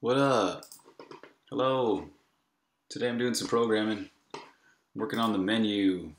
What up? Hello. Today I'm doing some programming. I'm working on the menu.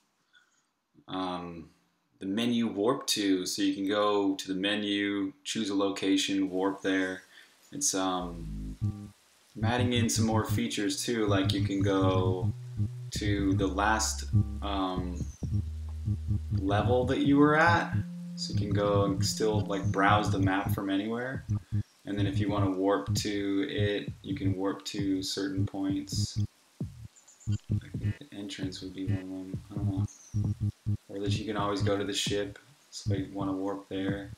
The menu warp to, so you can go to the menu, choose a location, warp there. It's I'm adding in some more features too, like you can go to the last um, level that you were at, so you can go and still like browse the map from anywhere. And then if you want to warp to it, you can warp to certain points. I think the entrance would be one of them. I don't know. Or that you can always go to the ship, so if you want to warp there.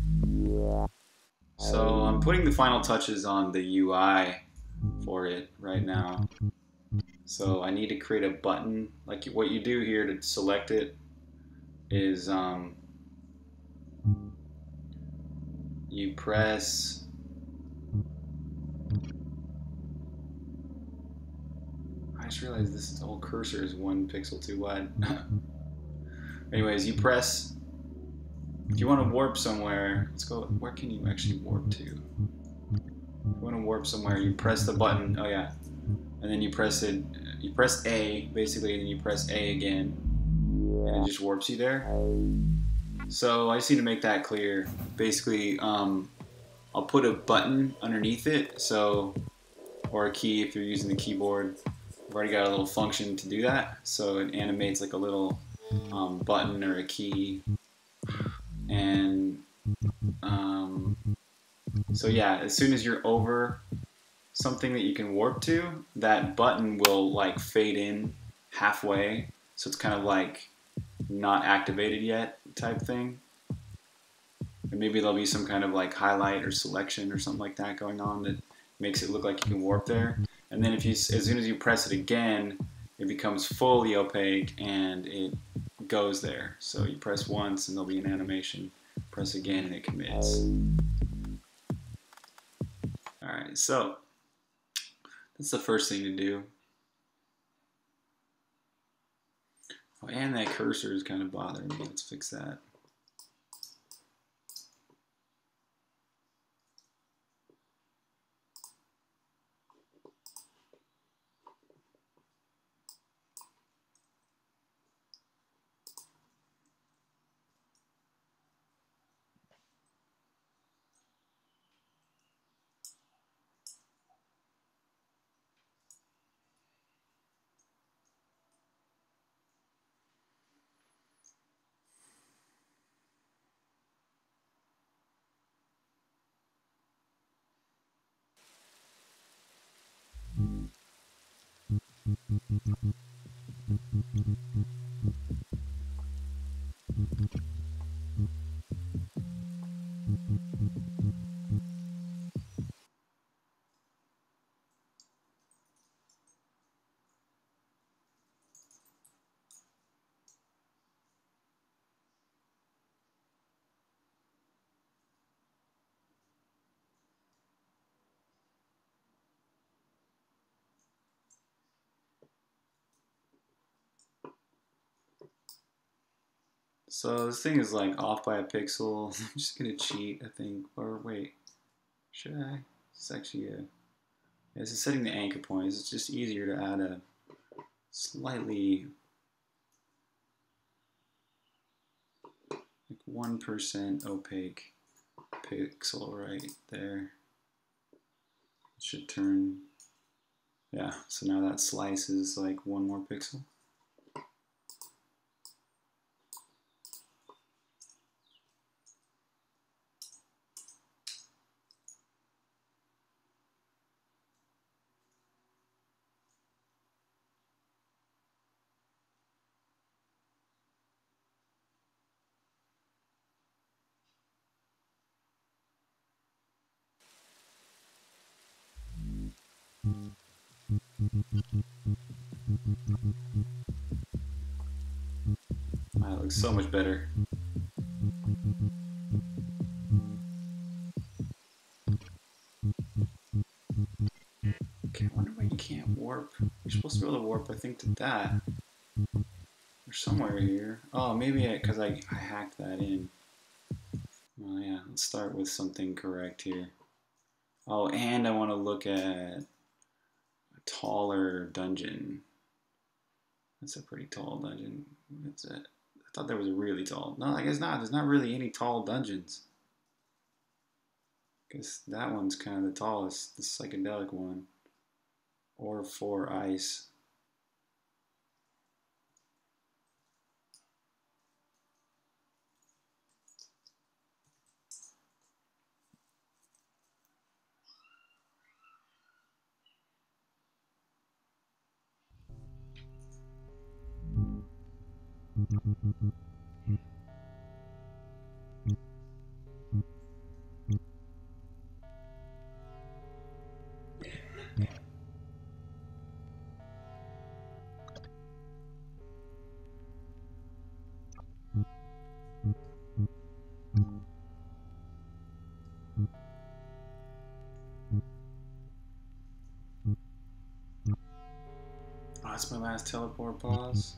So I'm putting the final touches on the UI for it right now. So I need to create a button. Like what you do here to select it is you press. I just realized this whole cursor is 1 pixel too wide. Anyways, you press. If you want to warp somewhere, let's go. Where can you actually warp to? If you want to warp somewhere, you press the button. Oh yeah, and then you press it. You press A basically, and then you press A again, and it just warps you there. So I just need to make that clear. Basically, I'll put a button underneath it, so or a key if you're using the keyboard. I've already got a little function to do that, so it animates like a little button or a key, and so yeah, as soon as you're over something that you can warp to, that button will like fade in halfway, so it's kind of like not activated yet type thing. And maybe there'll be some kind of like highlight or selection or something like that going on that makes it look like you can warp there. And then if you, as soon as you press it again, it becomes fully opaque and it goes there. So you press once and there'll be an animation. Press again and it commits. Alright, so that's the first thing to do. Oh, and that cursor is kind of bothering me. Let's fix that. So this thing is like off by a pixel. I'm just gonna cheat, I think. Or wait, should I? It's actually a. This is setting the anchor points. It's just easier to add a slightly like 1% opaque pixel right there. It should turn. Yeah. So now that slice is like 1 more pixel. That looks so much better. Okay, I wonder why you can't warp. You're supposed to be able to warp, I think, to that. Or somewhere here. Oh, maybe because I hacked that in. Oh yeah, let's start with something correct here. Oh, and I want to look at a taller dungeon. That's a pretty tall dungeon. That's it. I thought there was a really tall. No, I guess not. There's not really any tall dungeons. I guess that one's kind of the tallest, the psychedelic one. Or 4 ice. Oh, that's my last teleport pause.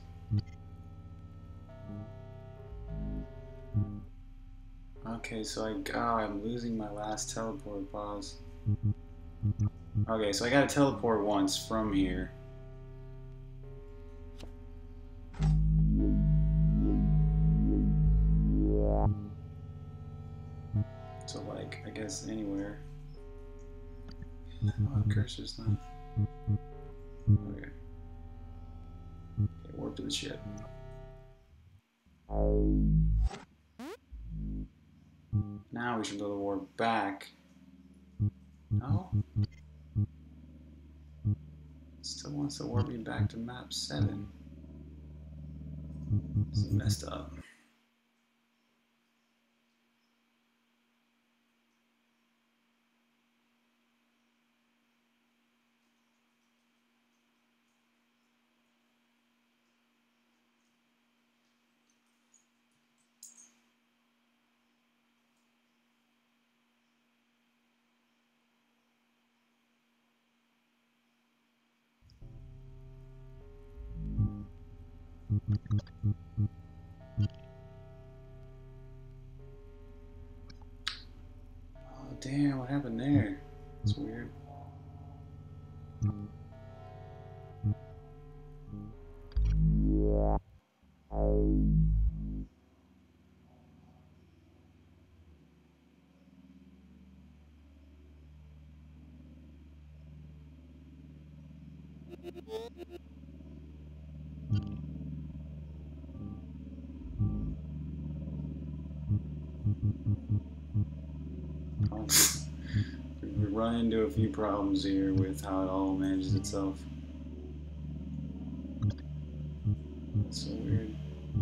Okay, so I'm losing my last teleport pause. Okay, so I gotta teleport once from here. So like, I guess anywhere. Oh, cursor's not. Okay. Okay, warp to the ship. Now we should go to warp back. No? Still wants to warp me back to map 7. This is messed up. Oh damn, what happened there? It's weird. We run into a few problems here with how it all manages itself. It's so weird.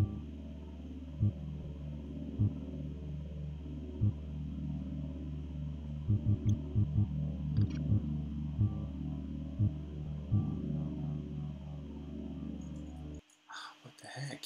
What the heck?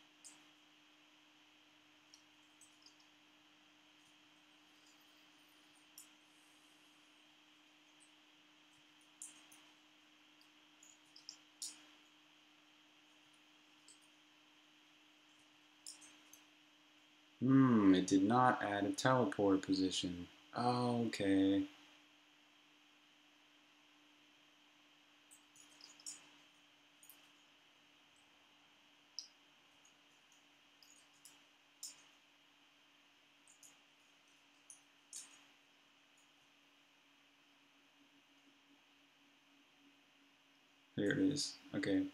It did not add a teleport position. Okay. There it is. Okay.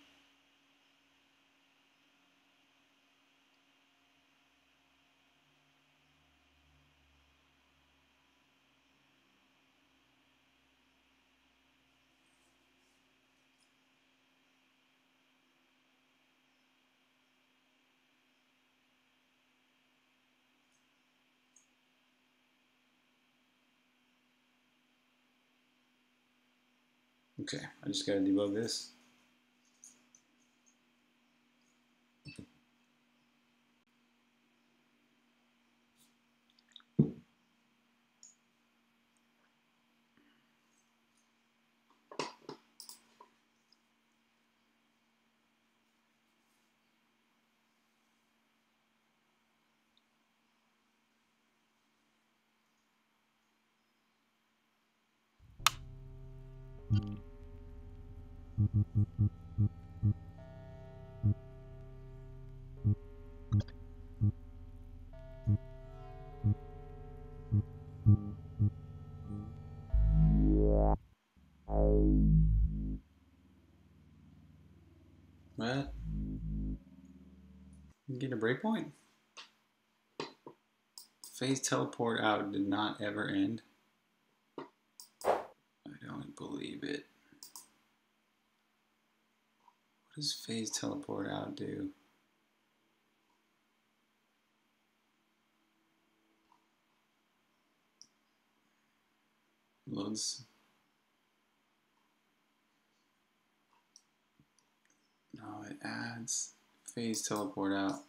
Okay, I just gotta debug this. What? You get a breakpoint? Phase teleport out did not ever end. I don't believe it. What does phase teleport out do? Loads. No, it adds phase teleport out.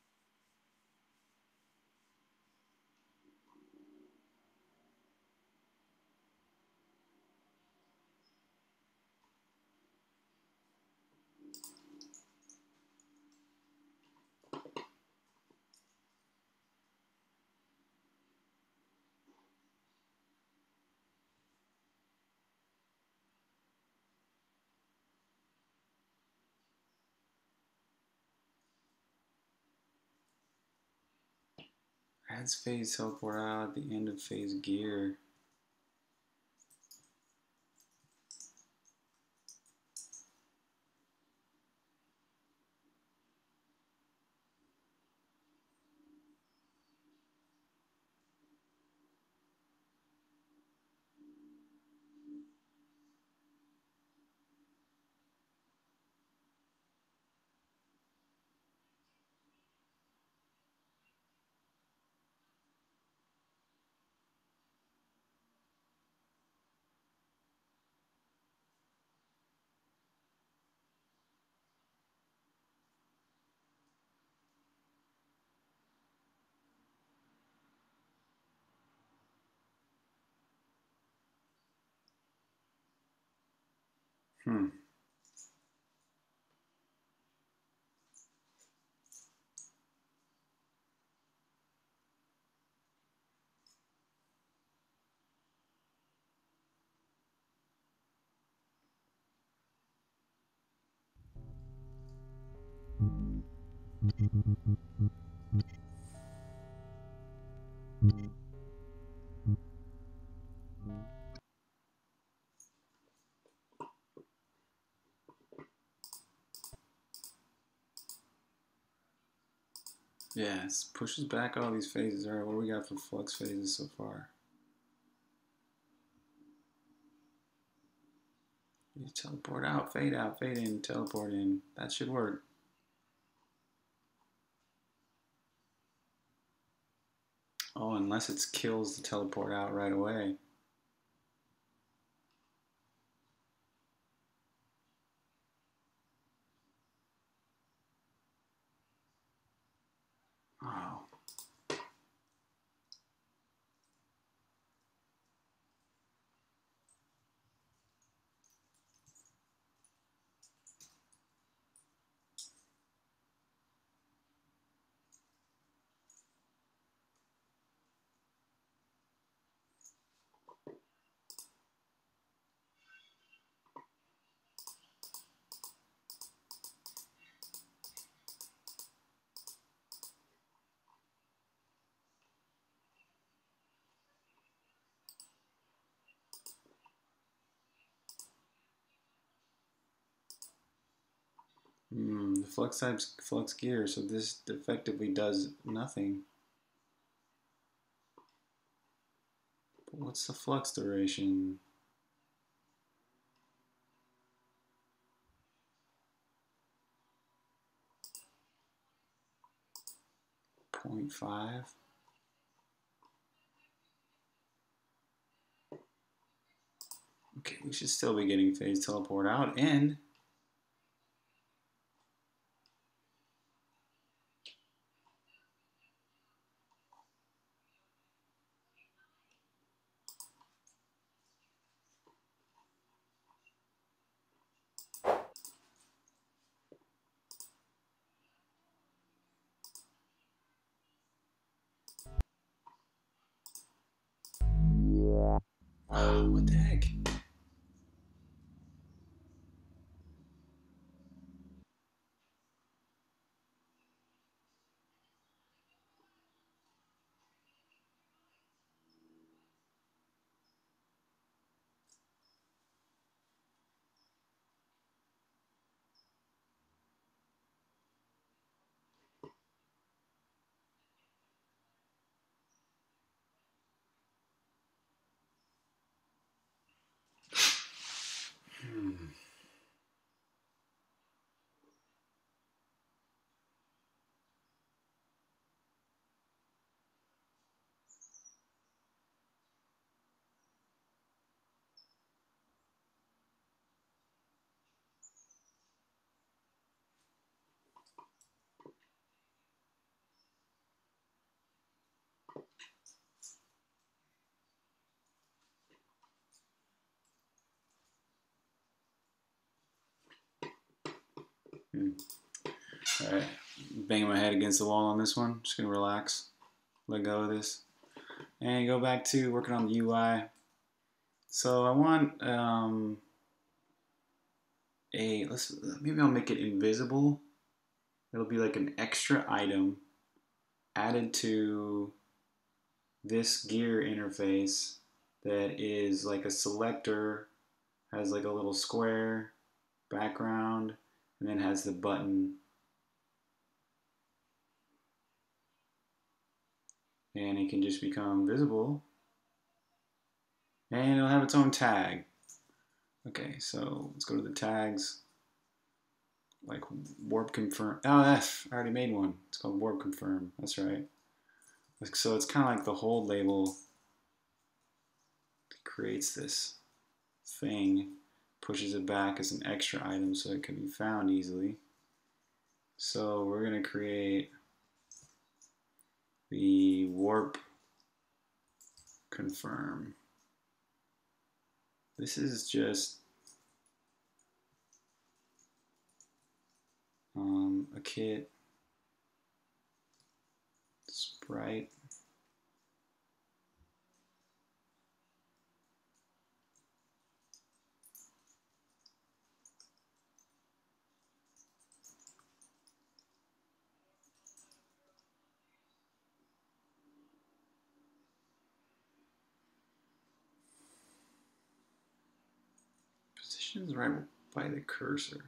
Adds phase teleport out at the end of phase gear. Hmm. Yes, pushes back all these phases. Alright, what do we got for flux phases so far? You teleport out, fade in, teleport in. That should work. Oh, unless it kills the teleport out right away. Oh. The flux type's flux gear, so this effectively does nothing. But what's the flux duration? 0.5. Okay, we should still be getting phase teleport out and what the heck? Alright, banging my head against the wall on this one. Just gonna relax, let go of this, and go back to working on the UI. So I want maybe I'll make it invisible. It'll be like an extra item added to this gear interface that is like a selector, has like a little square background, and then has the button. And it can just become visible. And it'll have its own tag. Okay, so let's go to the tags. Like warp confirm. Oh, I already made one. It's called warp confirm. That's right. So it's kind of like the hold label. It creates this thing, pushes it back as an extra item so it can be found easily. So we're going to create the warp confirm. This is just a kit sprite. Positions right by the cursor.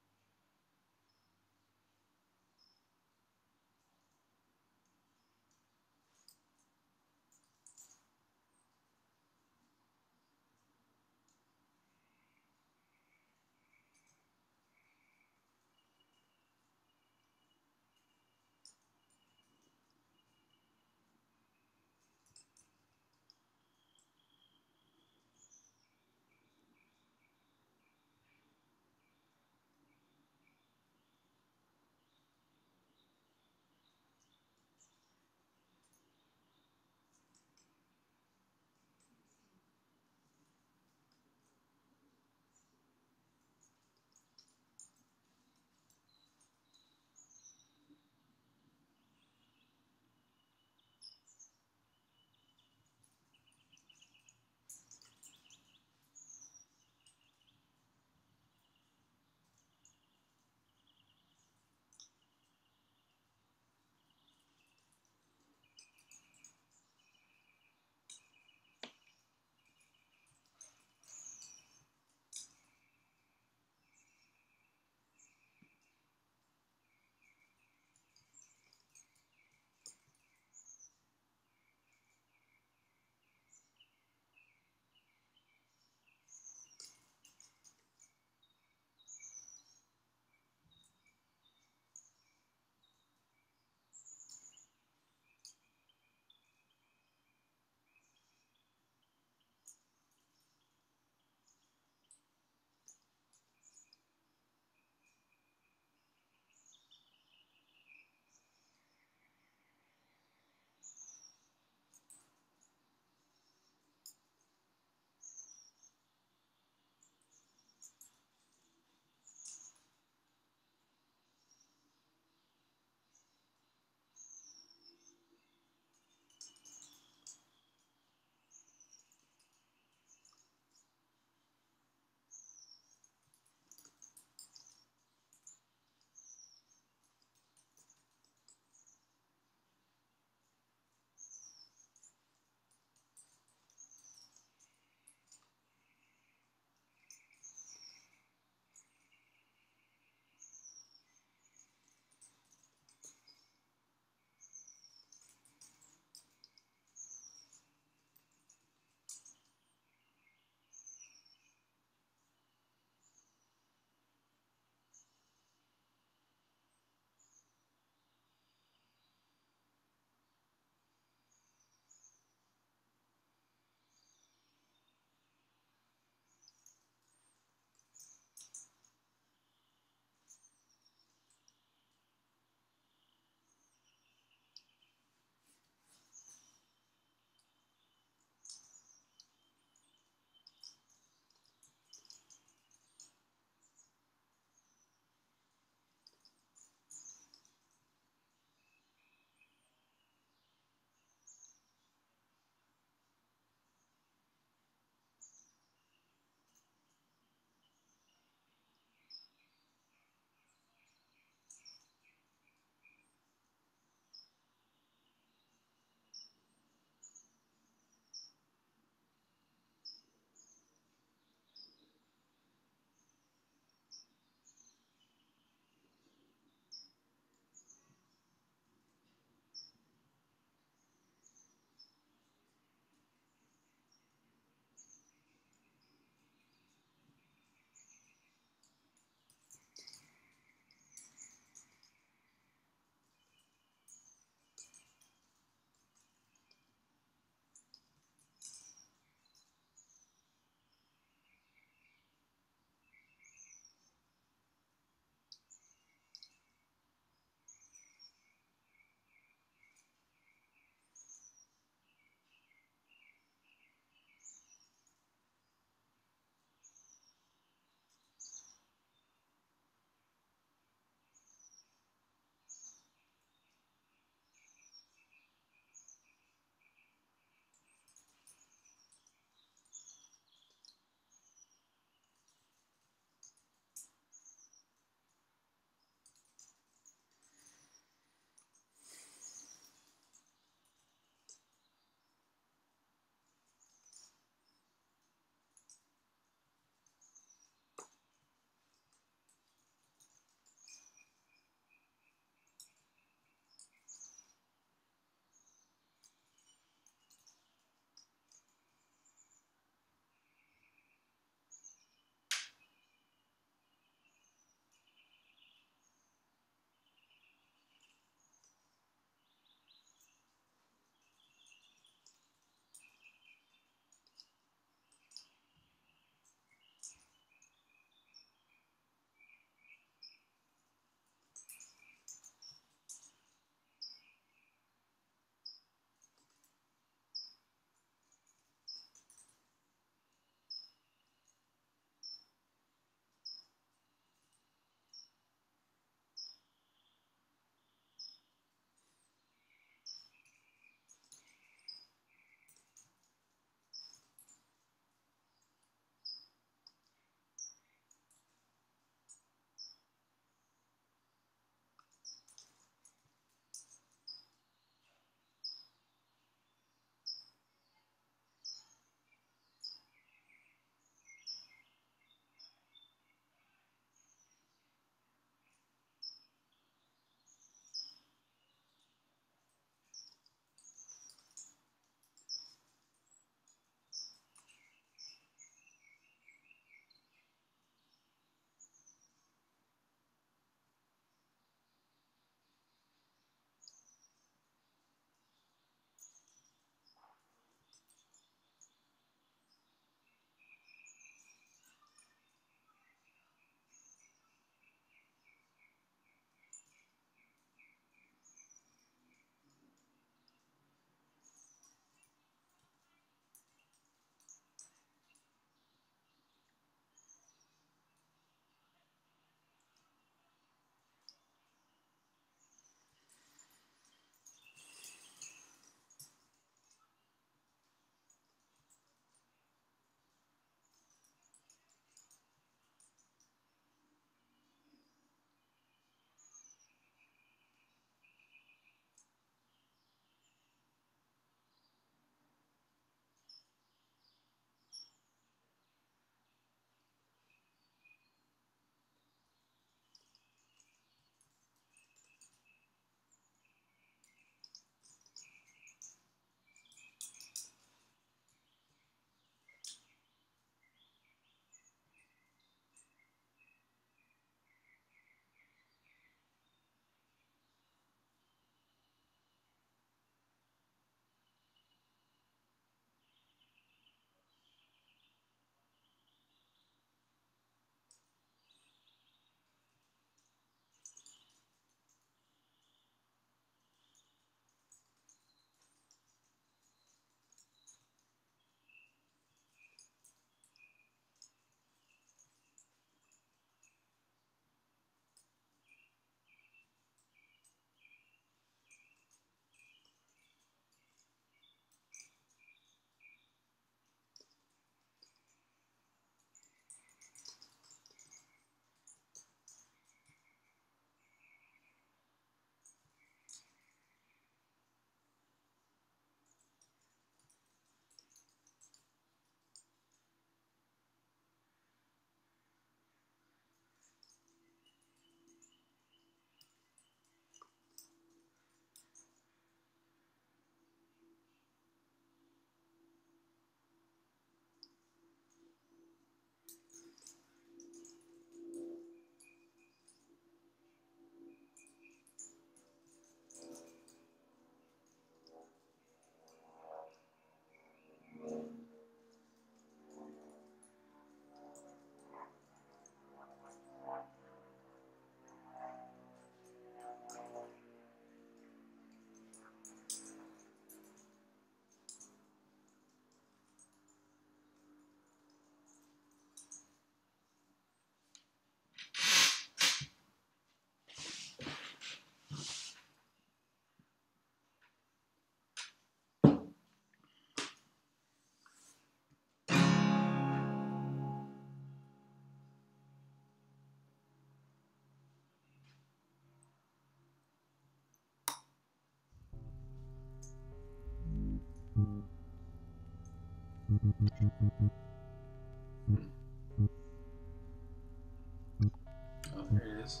Oh, there it is.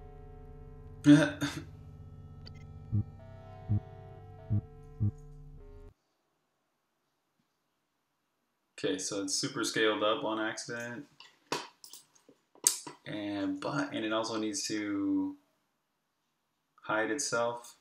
Okay, so it's super scaled up on accident, and it also needs to hide itself.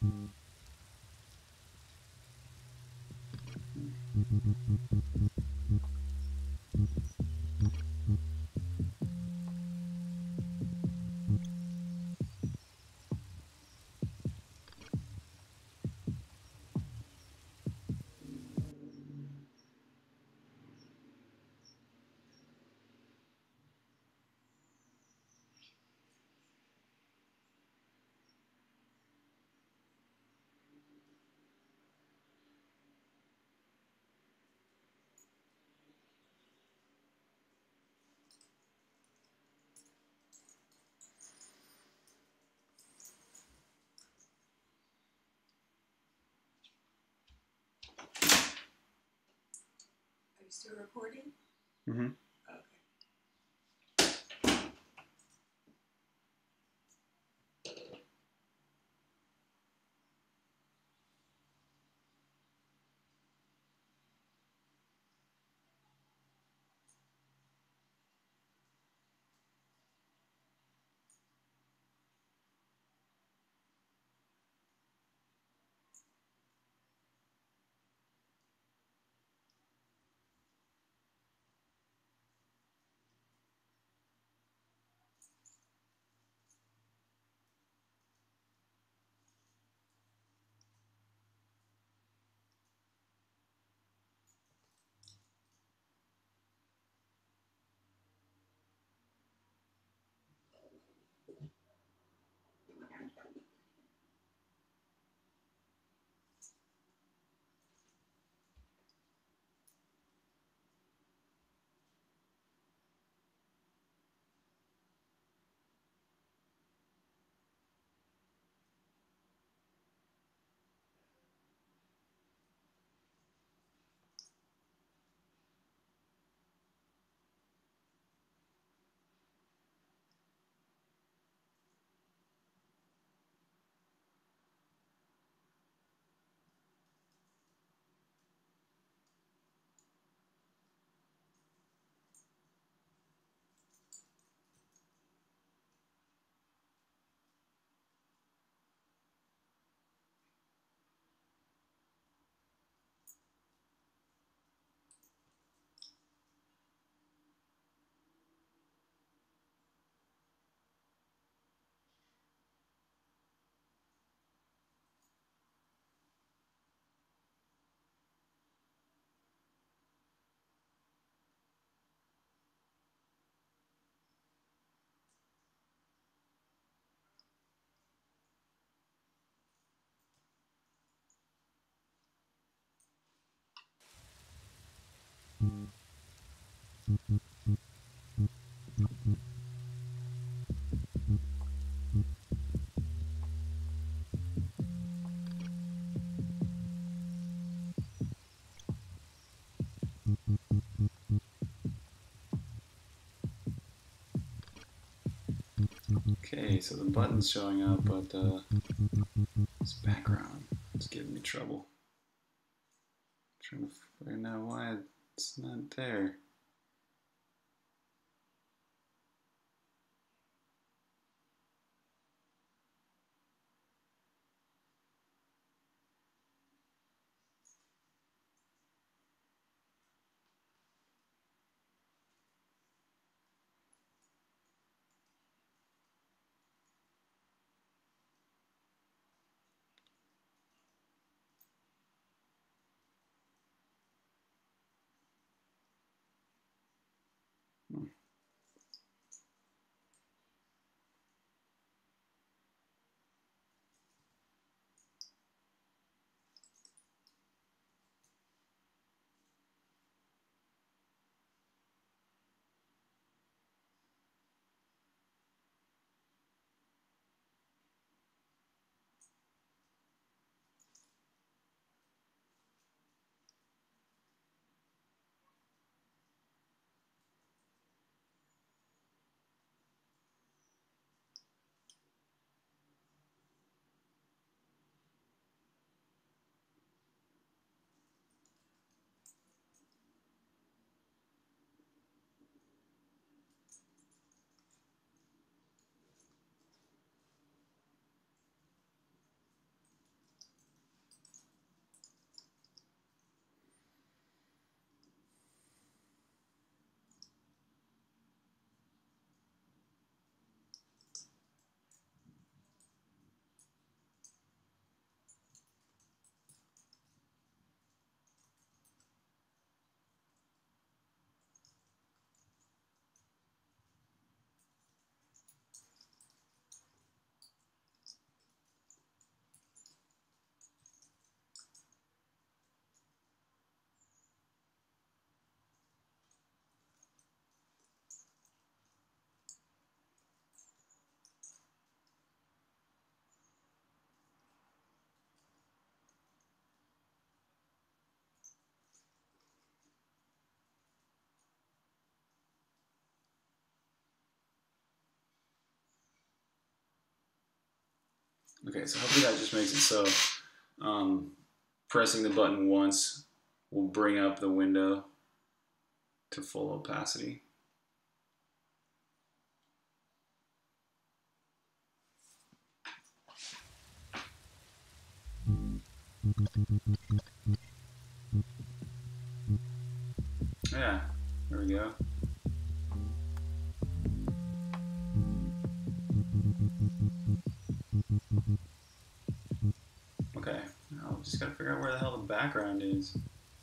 Are you still recording? Mm-hmm. Okay. Okay, so the button's showing up, but this background is giving me trouble. Trying to find out why it's not there. Okay, so hopefully that just makes it so pressing the button once will bring up the window to full opacity. Yeah, there we go. Okay, now just gotta figure out where the hell the background is.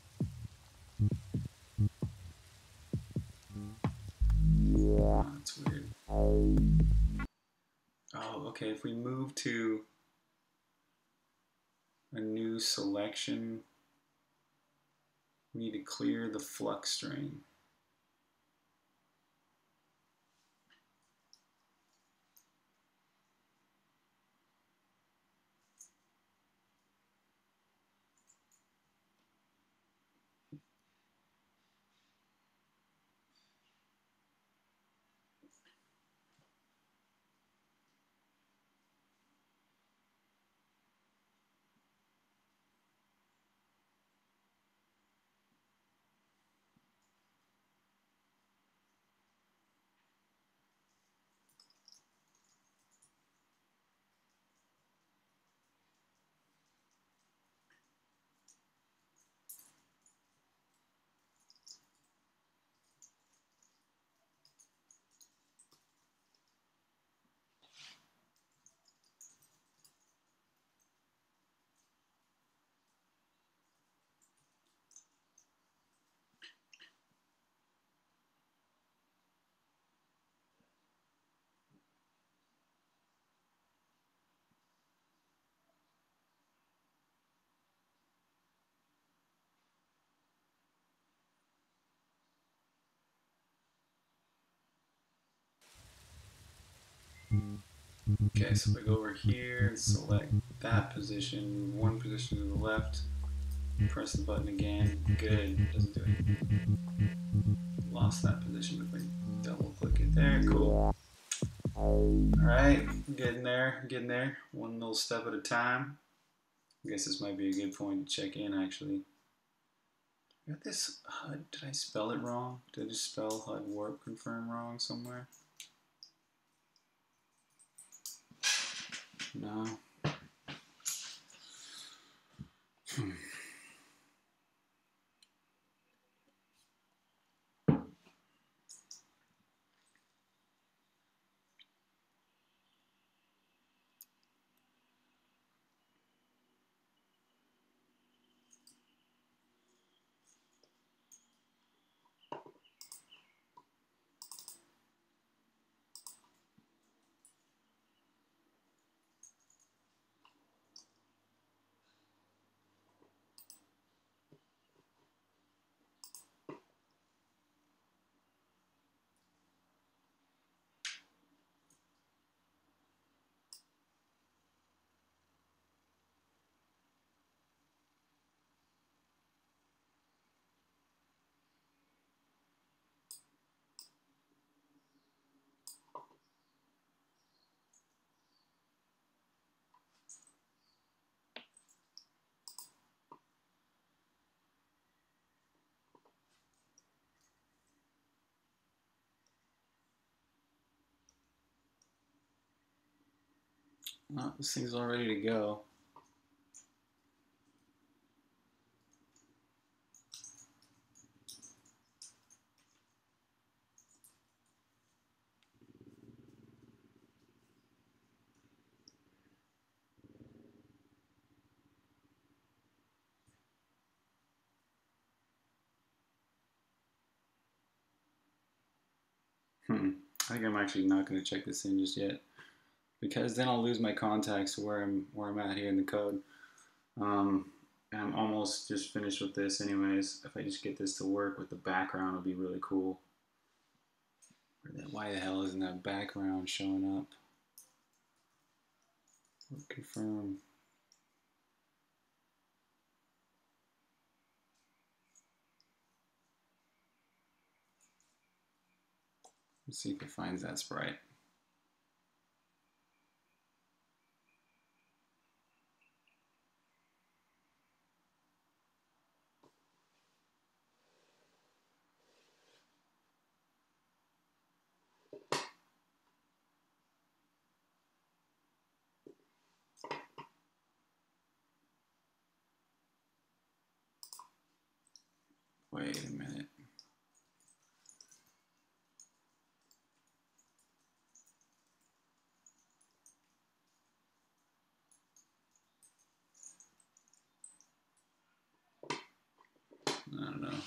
Oh, that's weird. Oh, okay, if we move to a new selection, we need to clear the flux string. Okay, so we go over here and select that position, move one position to the left, press the button again. Good, doesn't do it. Lost that position if I double click it there. Cool. Alright, getting there, getting there. One little step at a time. I guess this might be a good point to check in actually. I got this HUD, did I spell it wrong? Did I just spell HUD warp confirm wrong somewhere? No. Oh, this thing's all ready to go. I think I'm actually not going to check this in just yet, because then I'll lose my context where I'm at here in the code. And I'm almost just finished with this anyways. If I just get this to work with the background, it'll be really cool. Why the hell isn't that background showing up? Confirm. Let's see if it finds that sprite. Wait a minute. I don't know.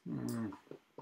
Mm.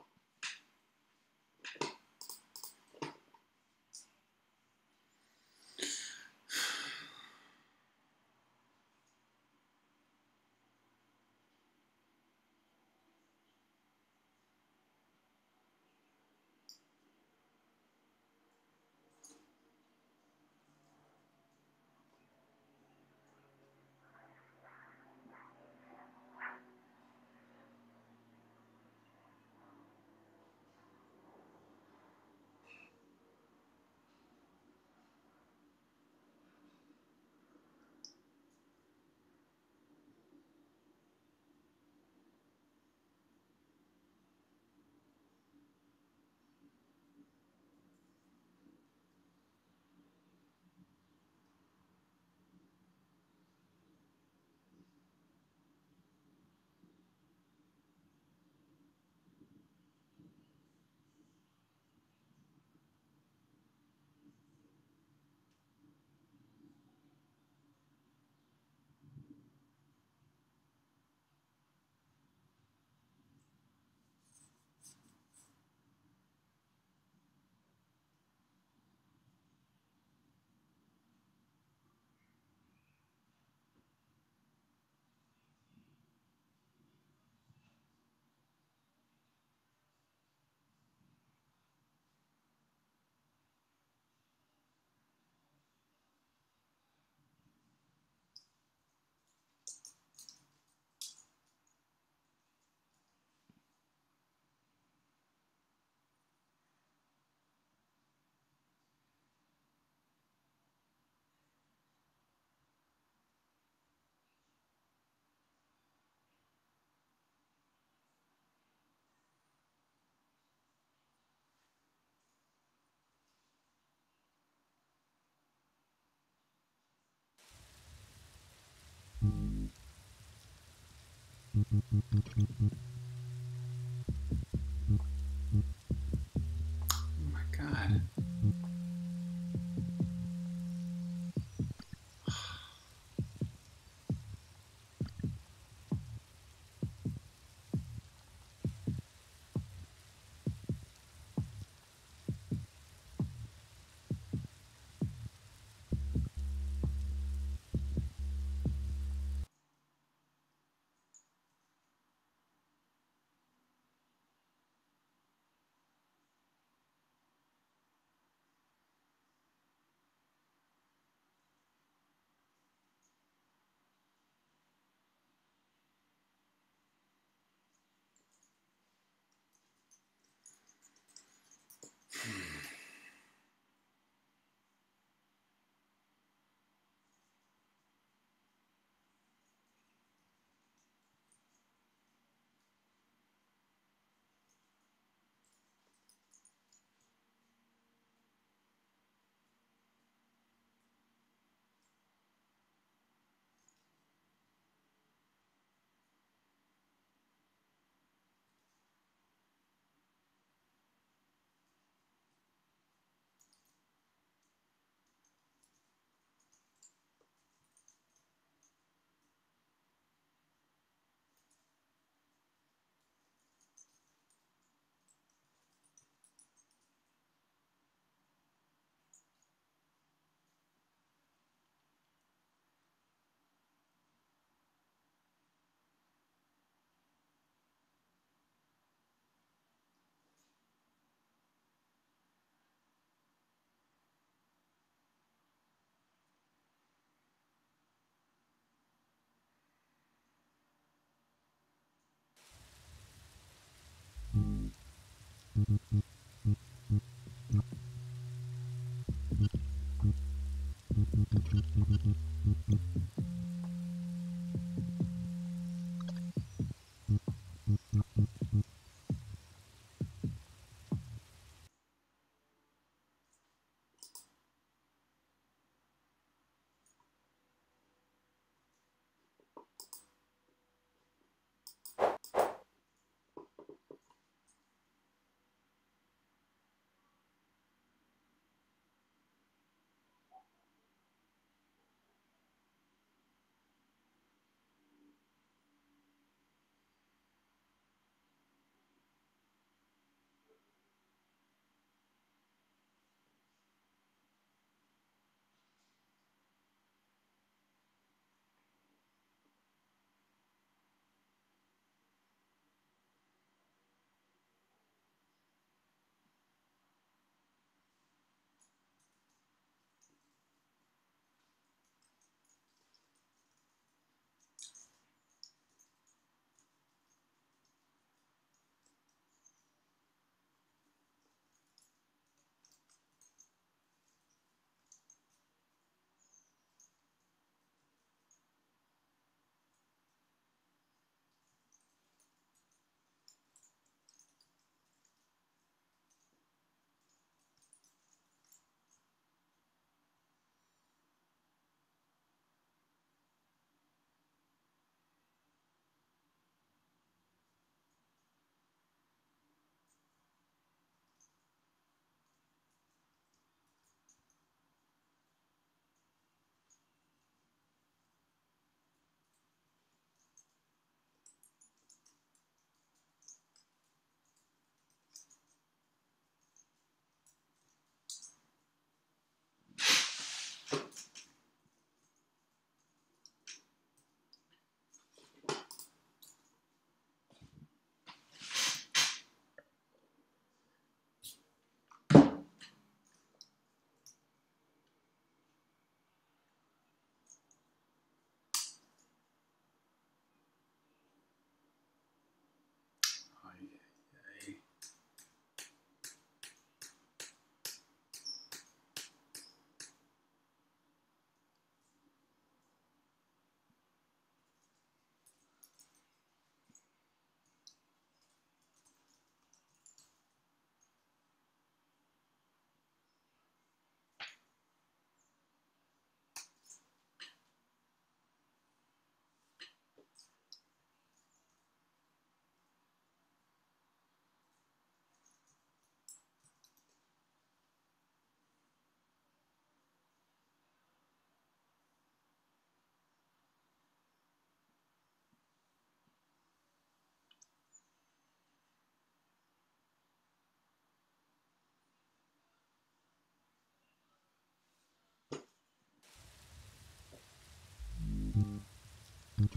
Oh my god.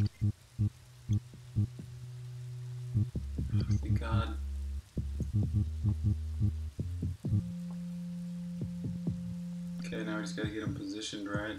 Thank God. Okay, now we just gotta get him positioned right.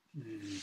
Mm.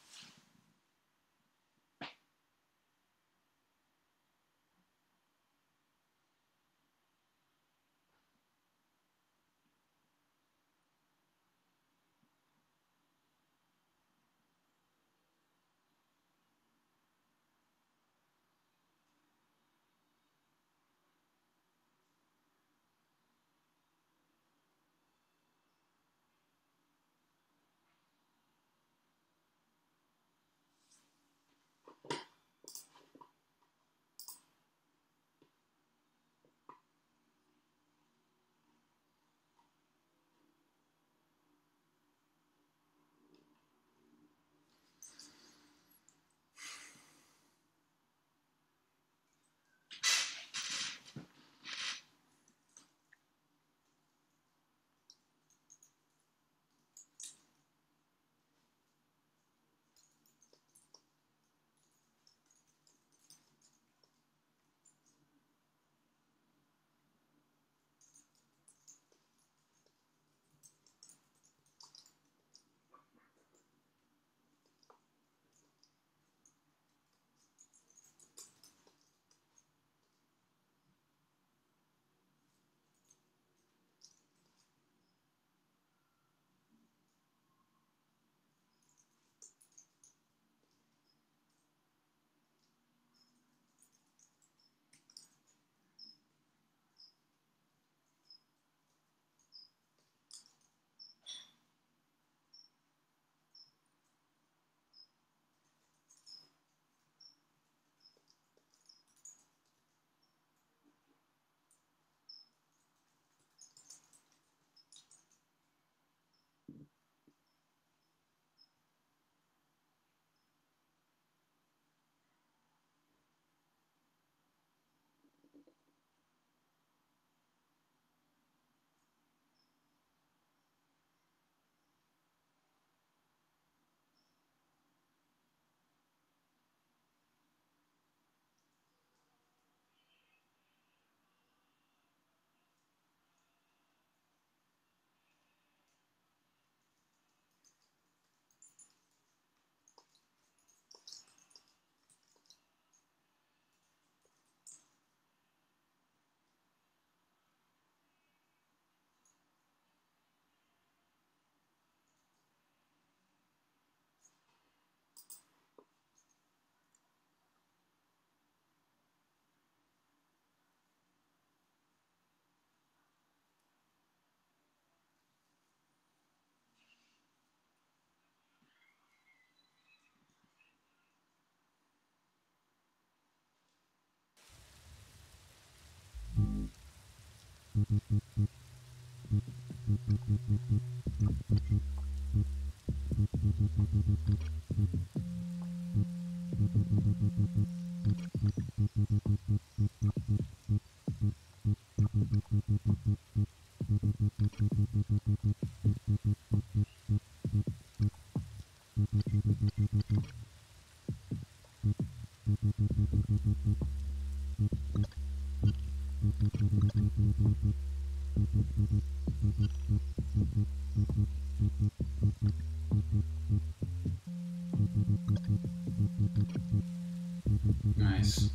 Nice.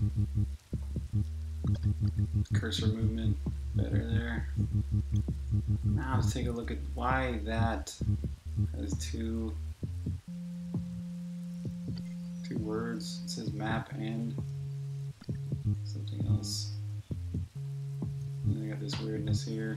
Cursor movement better there. Now let's take a look at why that has two words. It says map and something else. And then I got this weirdness here.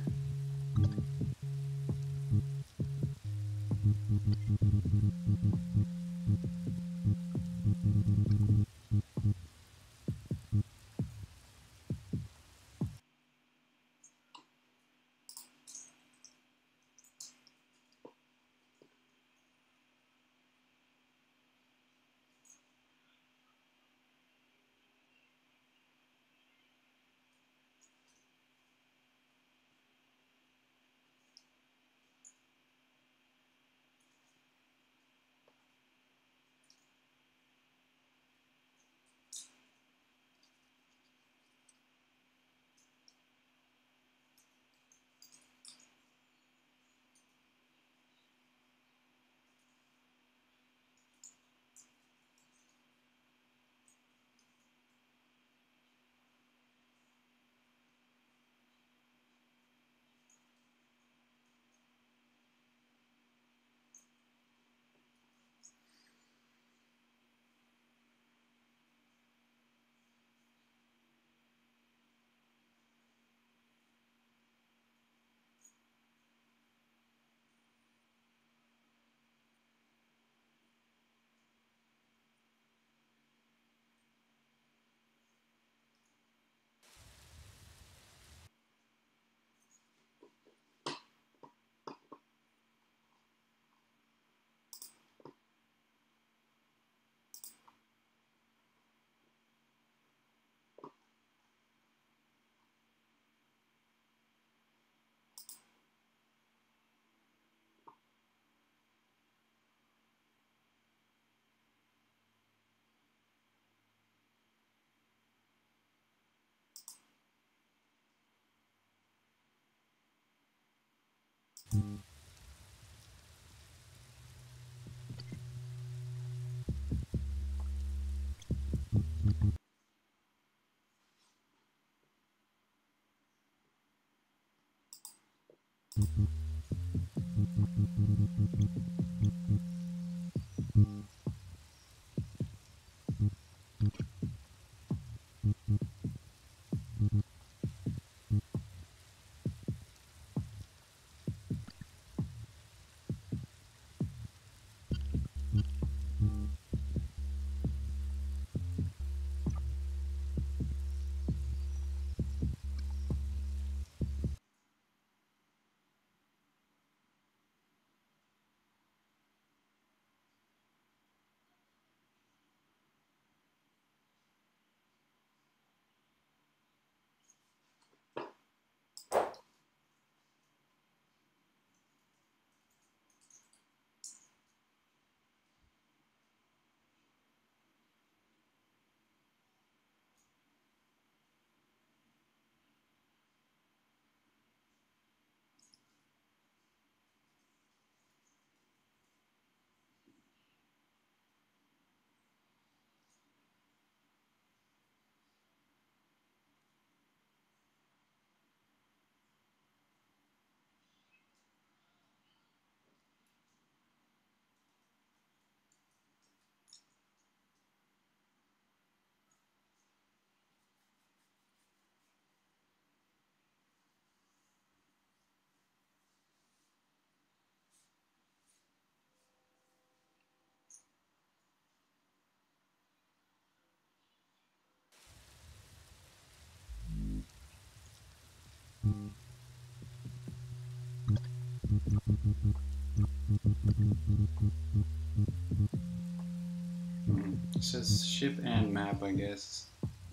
It says ship and map, I guess.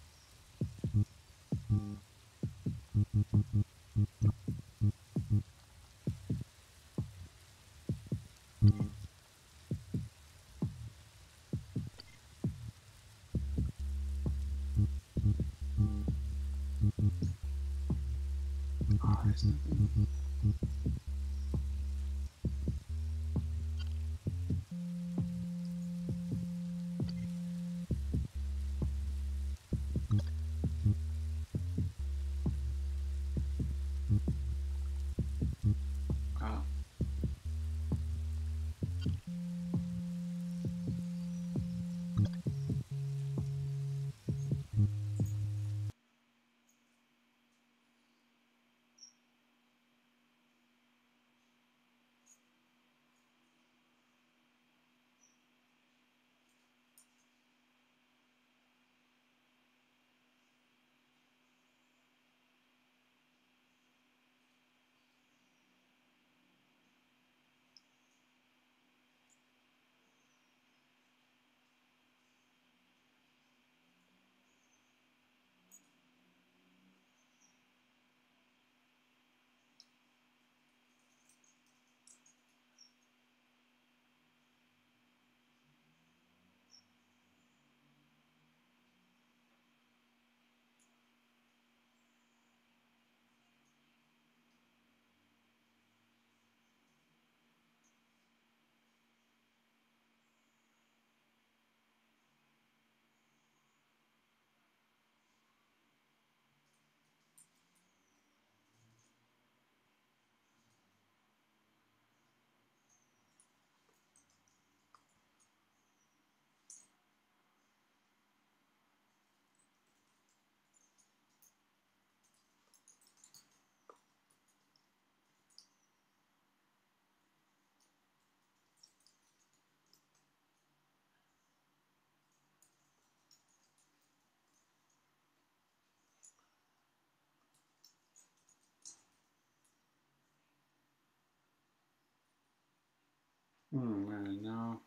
Oh, there's nothing. Oh. No.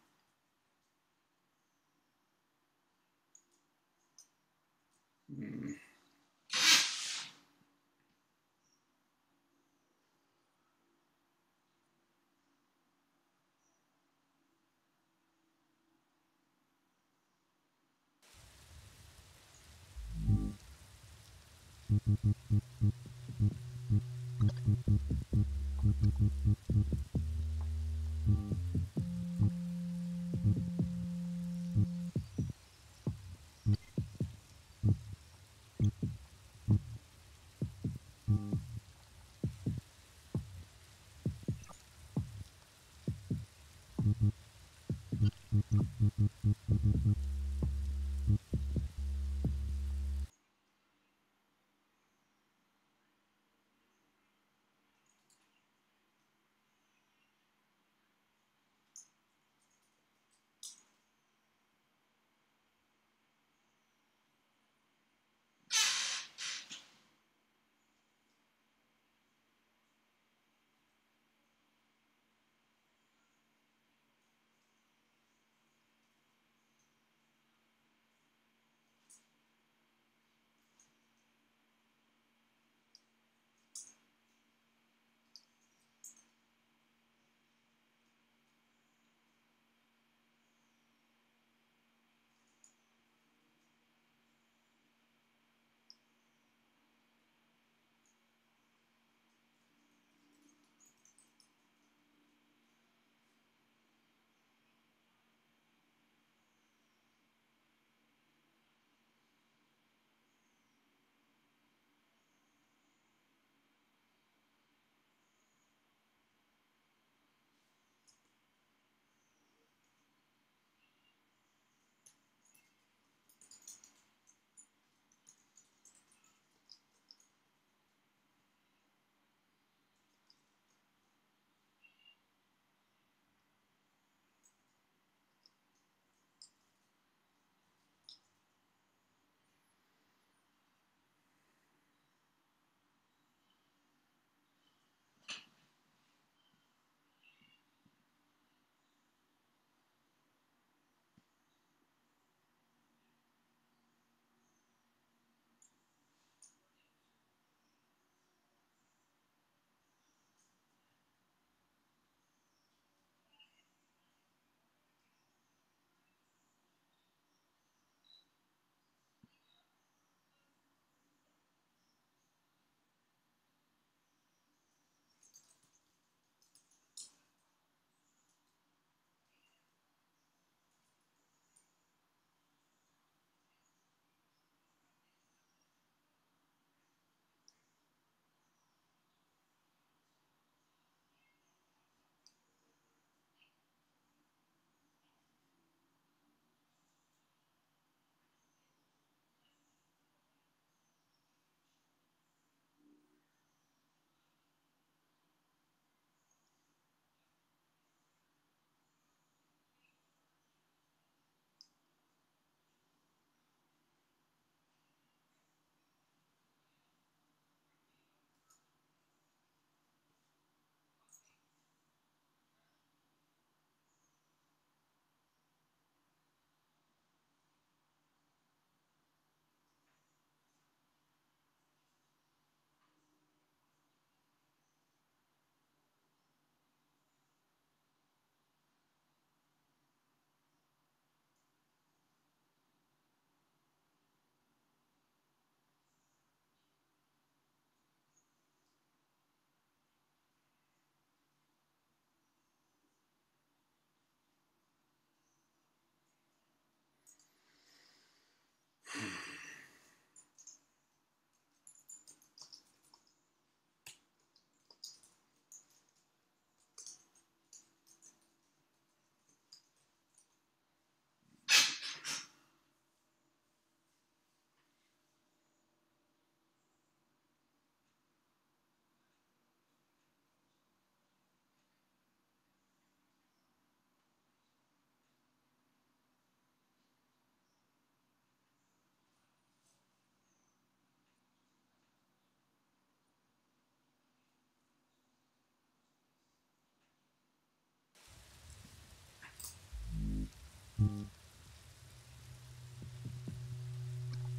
Hmm.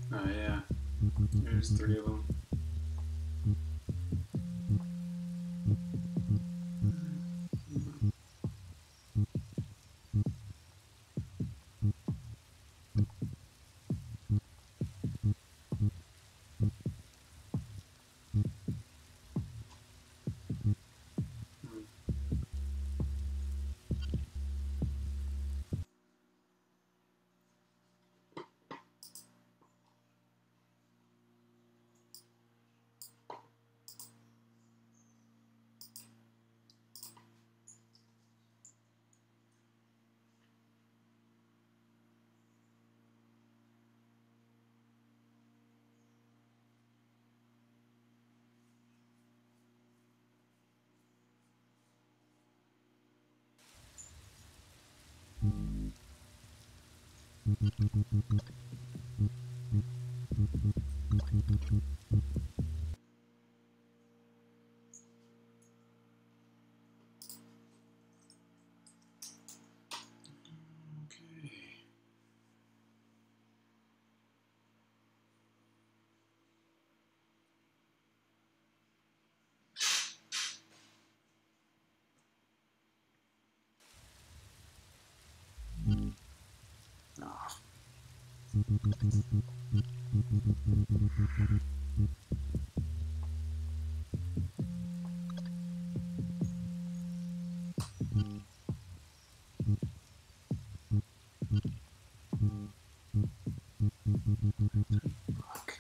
Oh yeah, there's 3 of them. Oh, fuck.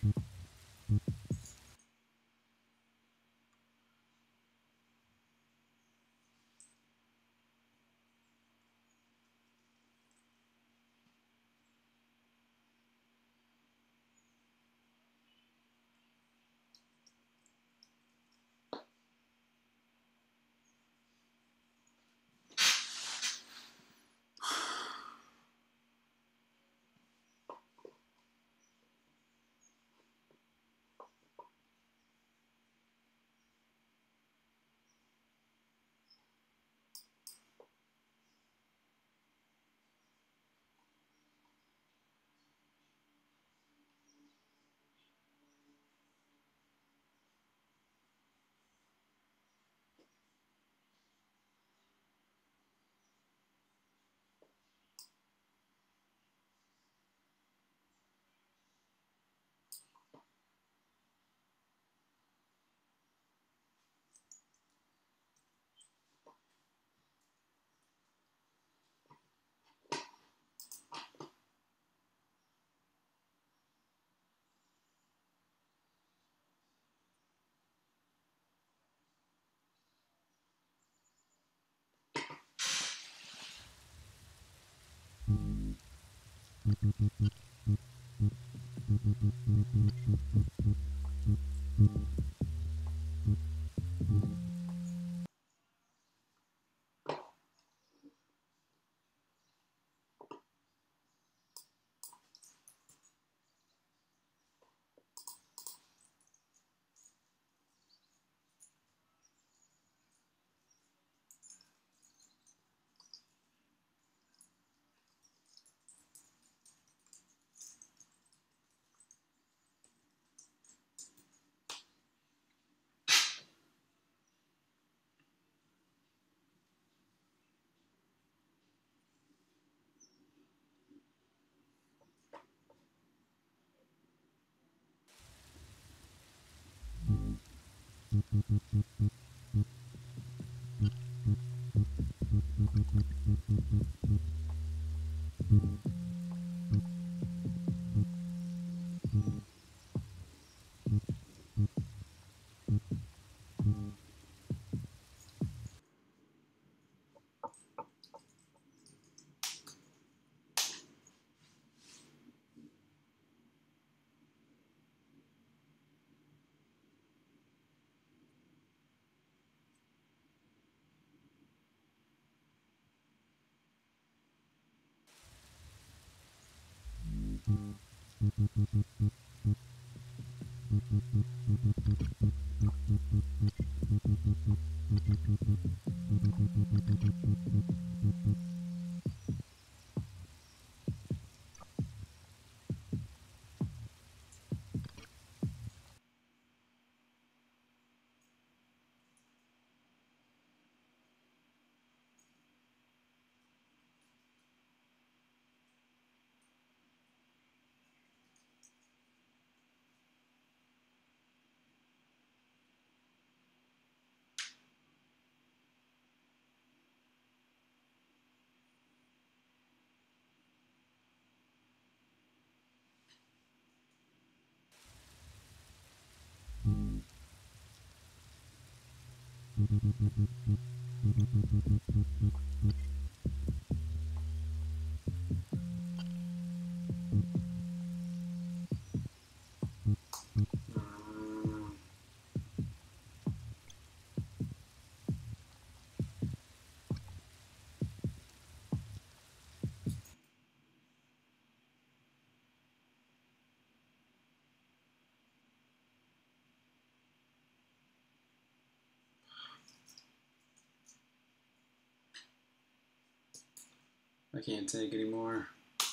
I can't take anymore.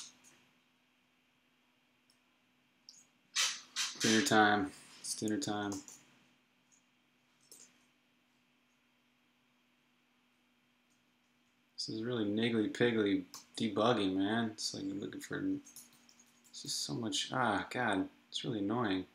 Dinner time. It's dinner time. This is really niggly piggly debugging, man. It's like I'm looking for. It's just so much. Ah, God. It's really annoying.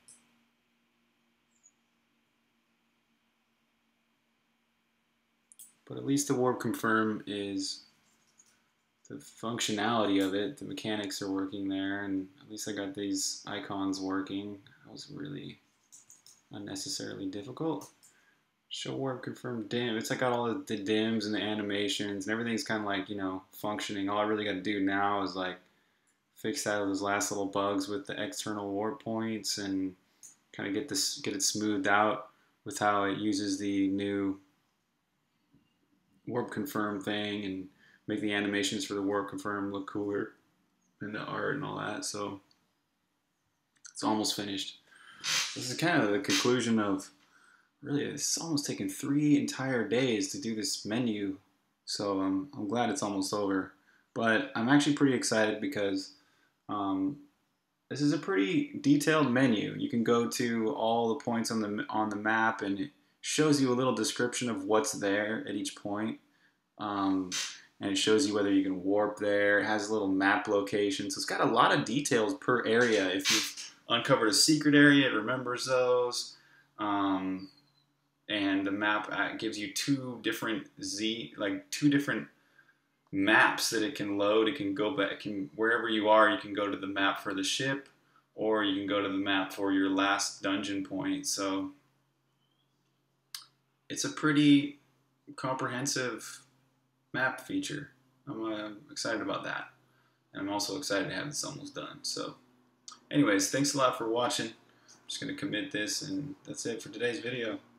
But at least the warp confirm is the functionality of it. The mechanics are working there, and at least I got these icons working. That was really unnecessarily difficult. Show warp confirm dim. It's like got all the dims and the animations and everything's kind of like, you know, functioning. All I really got to do now is like fix out those last little bugs with the external warp points and kind of get it smoothed out with how it uses the new warp confirm thing and make the animations for the warp confirm look cooler and the art and all that. So it's almost finished. This is kind of the conclusion of really, it's almost taken 3 entire days to do this menu. So I'm glad it's almost over. But I'm actually pretty excited because this is a pretty detailed menu. You can go to all the points on the map and it shows you a little description of what's there at each point. And it shows you whether you can warp there. It has a little map location. So it's got a lot of details per area. If you've uncovered a secret area, it remembers those. And the map gives you two different maps that it can load. It can go back, wherever you are, you can go to the map for the ship, or you can go to the map for your last dungeon point. So it's a pretty comprehensive map feature. I'm excited about that. And I'm also excited to have this almost done. So anyways, thanks a lot for watching. I'm just going to commit this, and that's it for today's video.